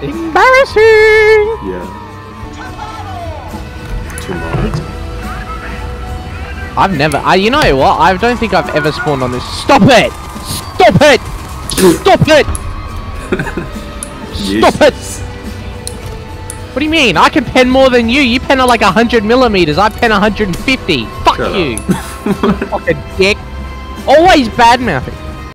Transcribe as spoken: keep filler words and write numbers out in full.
Embarrassing! Yeah. Tomorrow. I've never... I, you know what? I don't think I've ever spawned on this. Stop it! Stop it! Stop it! Stop it! What do you mean? I can pen more than you. You pen at like one hundred millimeters. I pen one hundred fifty. Fuck Shut you. up. Fucking dick. Always bad mouthing.